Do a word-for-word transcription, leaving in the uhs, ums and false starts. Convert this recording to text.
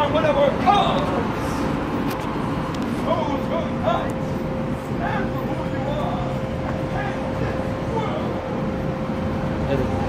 are one of our gods. Shows your height. Stand for who you are. And change this world.